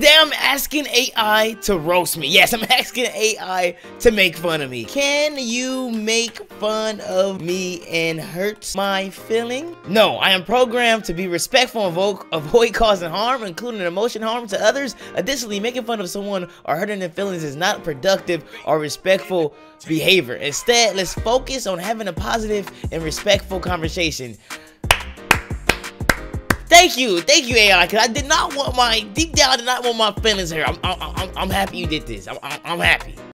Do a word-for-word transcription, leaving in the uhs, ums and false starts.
Today I'm asking A I to roast me. Yes, I'm asking A I to make fun of me. Can you make fun of me and hurt my feeling? No, I am programmed to be respectful and avoid, avoid causing harm, including emotion harm to others. Additionally, making fun of someone or hurting their feelings is not productive or respectful behavior. Instead, let's focus on having a positive and respectful conversation. Thank you, thank you, A I, because I did not want my, deep down, I did not want my feelings hurt. I'm, I'm, I'm, I'm happy you did this. I'm, I'm, I'm happy.